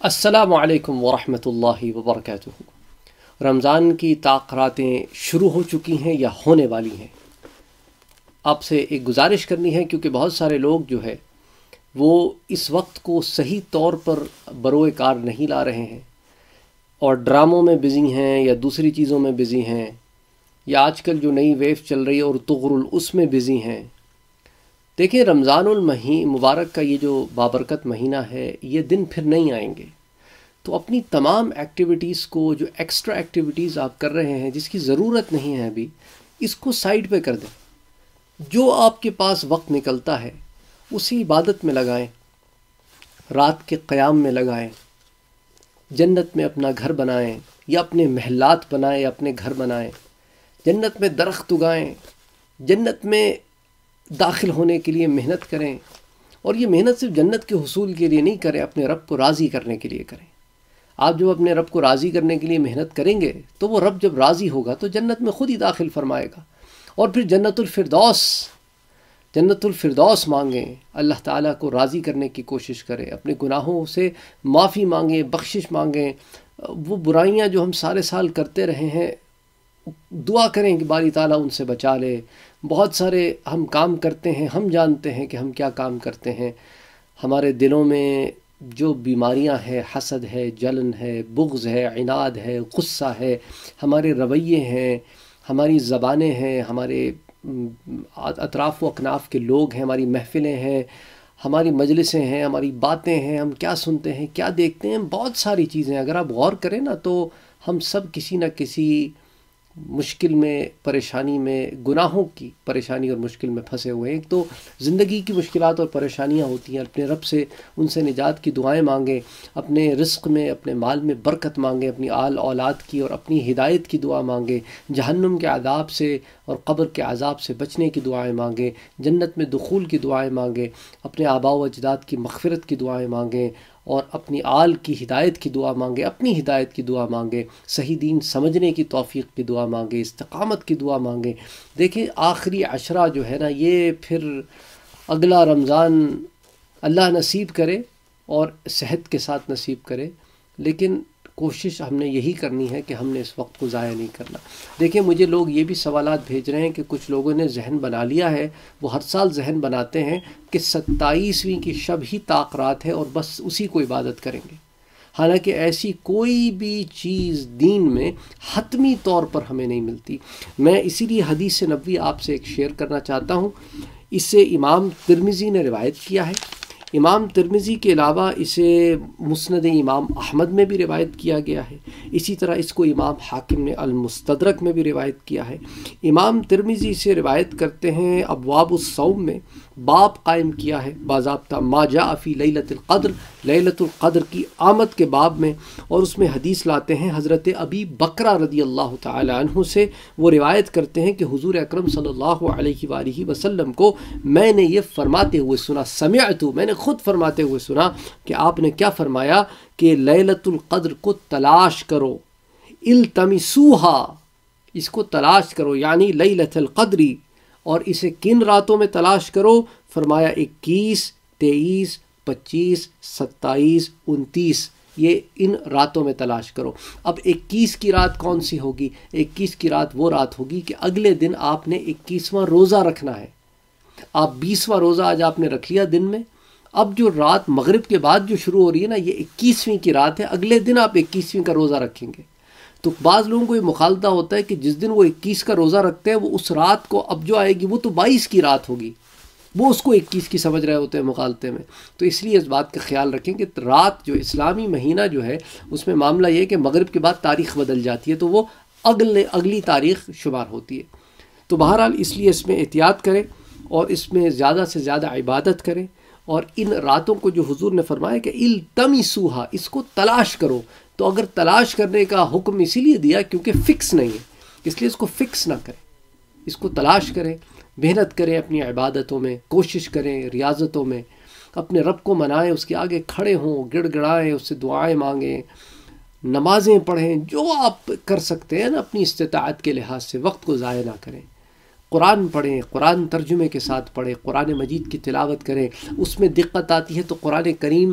السلام علیکم ورحمۃ اللہ وبرکاتہ۔ رمضان کی تاخیراتیں شروع ہو چکی ہیں یا ہونے والی ہیں۔ آپ سے ایک گزارش کرنی ہے کیونکہ بہت سارے لوگ جو ہے وہ اس وقت کو صحیح طور پر بروئے کار نہیں لا رہے ہیں اور ڈراموں میں بزی ہیں یا دوسری چیزوں میں بزی ہیں یا آج کل جو نئی ویو چل رہی ہے اور طغرل اس میں بزی ہیں۔ دیکھیں، رمضان مبارک کا یہ جو بابرکت مہینہ ہے، یہ دن پھر نہیں آئیں گے، تو اپنی تمام ایکٹیویٹیز کو، جو ایکسٹرا ایکٹیویٹیز آپ کر رہے ہیں جس کی ضرورت نہیں ہے ابھی، اس کو سائیڈ پہ کر دیں۔ جو آپ کے پاس وقت نکلتا ہے اسی عبادت میں لگائیں، رات کے قیام میں لگائیں، جنت میں اپنا گھر بنائیں یا اپنے محلات بنائیں یا اپنے گھر بنائیں، جنت میں درخت اگائیں، جنت میں داخل ہونے کے لیے محنت کریں، اور یہ محنت صرف جنت کے حصول کے لیے نہیں کریں، اپنے رب کو راضی کرنے کے لیے کریں۔ آپ جب اپنے رب کو راضی کرنے کے لیے محنت کریں گے تو وہ رب جب راضی ہوگا تو جنت میں خود ہی داخل فرمائے گا، اور پھر جنت الفردوس مانگیں، اللہ تعالیٰ کو راضی کرنے کی کوشش کریں، اپنے گناہوں سے معافی مانگیں، بخشش مانگیں، وہ برائیاں جو ہم سارے سال کرتے رہے ہیں دعا کریں کہ باری تعالیٰ ان سے بچا لے۔ بہت سارے ہم کام کرتے ہیں، ہم جانتے ہیں کہ ہم کیا کام کرتے ہیں، ہمارے دلوں میں جو بیماریاں ہیں، حسد ہے، جلن ہے، بغض ہے، عناد ہے، غصہ ہے، ہمارے رویے ہیں، ہماری زبانیں ہیں، ہمارے اطراف و اکناف کے لوگ ہیں، ہماری محفلیں ہیں، ہماری مجلسیں ہیں، ہماری باتیں ہیں، ہم کیا سنتے ہیں، کیا دیکھتے ہیں، بہت ساری چیزیں اگر آپ غور کریں نا تو ہم سب کسی نہ کسی مشکل میں، پریشانی میں، گناہوں کی پریشانی اور مشکل میں پھنسے ہوئے ہیں۔ ایک تو زندگی کی مشکلات اور پریشانیاں ہوتی ہیں، اپنے رب سے ان سے نجات کی دعائیں مانگیں، اپنے رزق میں، اپنے مال میں برکت مانگیں، اپنی آل اولاد کی اور اپنی ہدایت کی دعا مانگیں، جہنم کے عذاب سے اور قبر کے عذاب سے بچنے کی دعائیں مانگیں، جنت میں دخول کی دعائیں مانگیں، اپنے آباء و اجداد کی مغفرت کی دعائیں مانگیں، اور اپنی آل کی ہدایت کی دعا مانگیں، اپنی ہدایت کی دعا مانگیں، صحیح دین سمجھنے کی توفیق کی دعا مانگیں، استقامت کی دعا مانگیں۔ دیکھیں، آخری عشرہ جو ہے نا، یہ پھر اگلا رمضان اللہ نصیب کرے اور صحت کے ساتھ نصیب کرے، لیکن کوشش ہم نے یہی کرنی ہے کہ ہم نے اس وقت کو ضائع نہیں کرنا۔ دیکھیں، مجھے لوگ یہ بھی سوالات بھیج رہے ہیں کہ کچھ لوگوں نے ذہن بنا لیا ہے، وہ ہر سال ذہن بناتے ہیں کہ 27ویں کی شب ہی طاق رات ہے اور بس اسی کو عبادت کریں گے، حالانکہ ایسی کوئی بھی چیز دین میں حتمی طور پر ہمیں نہیں ملتی۔ میں اسی لیے حدیث نبوی آپ سے ایک شیئر کرنا چاہتا ہوں۔ اسے امام ترمذی نے روایت کیا ہے۔ امام ترمذی کے علاوہ اسے مسند امام احمد میں بھی روایت کیا گیا ہے، اسی طرح اس کو امام حاکم نے المستدرک میں بھی روایت کیا ہے۔ امام ترمذی سے روایت کرتے ہیں، ابواب الصوم میں باب قائم کیا ہے باضابطہ، ما جاء فی لیلۃ القدر، لیلۃ القدر کی آمد کے باب میں، اور اس میں حدیث لاتے ہیں حضرت ابی بکرہ رضی اللہ تعالی عنہ سے۔ وہ روایت کرتے ہیں کہ حضور اکرم صلی اللہ علیہ وآلہ وسلم کو میں نے یہ فرماتے ہوئے سنا، سمعت، میں نے خود فرماتے ہوئے سنا کہ آپ نے کیا فرمایا کہ لیلۃ القدر کو تلاش کرو، التمسوہا، اس کو تلاش کرو، یعنی لیلۃ القدری، اور اسے کن راتوں میں تلاش کرو؟ فرمایا 21، 23، 25، 27، 29، یہ ان راتوں میں تلاش کرو۔ اب 21 کی رات کون سی ہوگی؟ 21 کی رات وہ رات ہوگی کہ اگلے دن آپ نے 21واں روزہ رکھنا ہے۔ آپ 20واں روزہ آج آپ نے رکھ لیا دن میں، اب جو رات مغرب کے بعد جو شروع ہو رہی ہے نا، یہ 21ویں کی رات ہے، اگلے دن آپ 21ویں کا روزہ رکھیں گے۔ تو بعض لوگوں کو یہ مخالطہ ہوتا ہے کہ جس دن وہ 21 کا روزہ رکھتے ہیں وہ اس رات کو اب جو آئے گی وہ تو 22 کی رات ہوگی، وہ اس کو 21 کی سمجھ رہے ہوتے ہیں مخالطے میں۔ تو اس لیے اس بات کا خیال رکھیں کہ رات جو اسلامی مہینہ جو ہے اس میں معاملہ یہ ہے کہ مغرب کے بعد تاریخ بدل جاتی ہے، تو وہ اگلی تاریخ شمار ہوتی ہے۔ تو بہرحال اس لیے اس میں احتیاط کریں اور اس میں زیادہ سے زیادہ عبادت کریں، اور ان راتوں کو جو حضور نے فرمایا کہ التمسوہا، اس کو تلاش کرو، تو اگر تلاش کرنے کا حکم اسی لیے دیا کیونکہ فکس نہیں ہے، اس لیے اس کو فکس نہ کریں، اس کو تلاش کریں، محنت کریں، اپنی عبادتوں میں کوشش کریں، ریاضتوں میں اپنے رب کو منائیں، اس کے آگے کھڑے ہوں، گڑ گڑائیں، اس سے دعائیں مانگیں، نمازیں پڑھیں، جو آپ کر سکتے ہیں نا اپنی استطاعت کے لحاظ سے، وقت کو ضائع نہ کریں۔ قرآن پڑھیں، قرآن ترجمے کے ساتھ پڑھیں، قرآن مجید کی تلاوت کریں۔ اس میں دقت آتی ہے تو قرآن کریم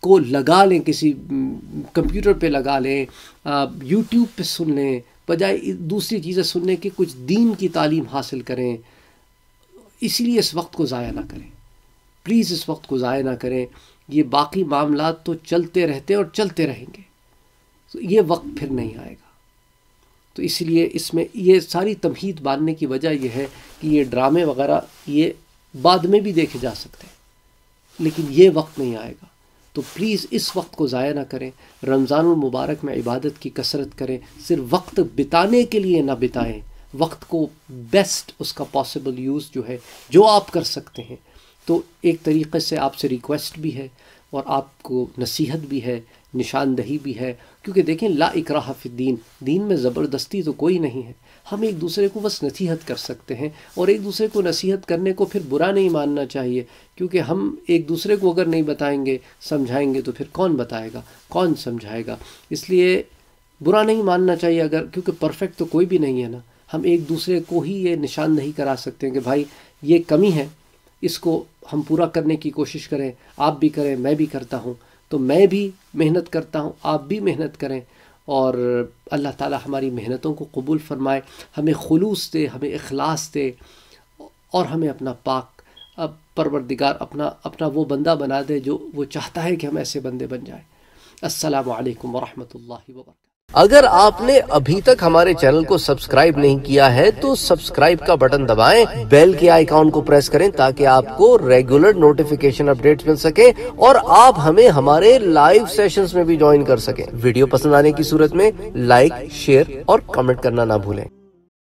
کو لگا لیں، کسی کمپیوٹر پہ لگا لیں، یوٹیوب پہ سن لیں، بجائے دوسری چیزیں سننے کے کچھ دین کی تعلیم حاصل کریں۔ اس لیے اس وقت کو ضائع نہ کریں، پلیز اس وقت کو ضائع نہ کریں۔ یہ باقی معاملات تو چلتے رہتے اور چلتے رہیں گے، یہ وقت پھر نہیں آئے گا۔ تو اس لیے اس میں یہ ساری تمہید باندھنے کی وجہ یہ ہے کہ یہ ڈرامے وغیرہ یہ بعد میں بھی دیکھے جا سکتے ہیں، لیکن یہ وقت نہیں آئے گا۔ تو پلیز اس وقت کو ضائع نہ کریں، رمضان المبارک میں عبادت کی کثرت کریں، صرف وقت بتانے کے لیے نہ بتائیں، وقت کو بیسٹ اس کا پاسبل یوز جو ہے جو آپ کر سکتے ہیں۔ تو ایک طریقے سے آپ سے ریکویسٹ بھی ہے اور آپ کو نصیحت بھی ہے، نشاندہی بھی ہے، کیونکہ دیکھیں لا اکراہ فی الدین، دین میں زبردستی تو کوئی نہیں ہے۔ ہم ایک دوسرے کو بس نصیحت کر سکتے ہیں، اور ایک دوسرے کو نصیحت کرنے کو پھر برا نہیں ماننا چاہیے، کیونکہ ہم ایک دوسرے کو اگر نہیں بتائیں گے، سمجھائیں گے، تو پھر کون بتائے گا، کون سمجھائے گا؟ اس لیے برا نہیں ماننا چاہیے، اگر کیونکہ پرفیکٹ تو کوئی بھی نہیں ہے نا۔ ہم ایک دوسرے کو ہی یہ نشاندہی کرا سکتے ہیں کہ بھائی یہ کمی ہے، اس کو ہم پورا کرنے کی کوشش کریں، آپ بھی کریں، میں بھی کرتا ہوں، تو میں بھی محنت کرتا ہوں، آپ بھی محنت کریں، اور اللہ تعالی ہماری محنتوں کو قبول فرمائے، ہمیں خلوص دے، ہمیں اخلاص دے، اور ہمیں اپنا پاک پروردگار اپنا وہ بندہ بنا دے جو وہ چاہتا ہے کہ ہم ایسے بندے بن جائیں۔ السلام علیکم ورحمۃ اللہ وبرکاتہ۔ اگر آپ نے ابھی تک ہمارے چینل کو سبسکرائب نہیں کیا ہے تو سبسکرائب کا بٹن دبائیں، بیل کے آئیکن کو پریس کریں تاکہ آپ کو ریگولر نوٹیفیکیشن اپڈیٹس مل سکیں، اور آپ ہمیں ہمارے لائیو سیشنز میں بھی جوائن کر سکیں۔ ویڈیو پسند آنے کی صورت میں لائک، شیئر اور کمنٹ کرنا نہ بھولیں۔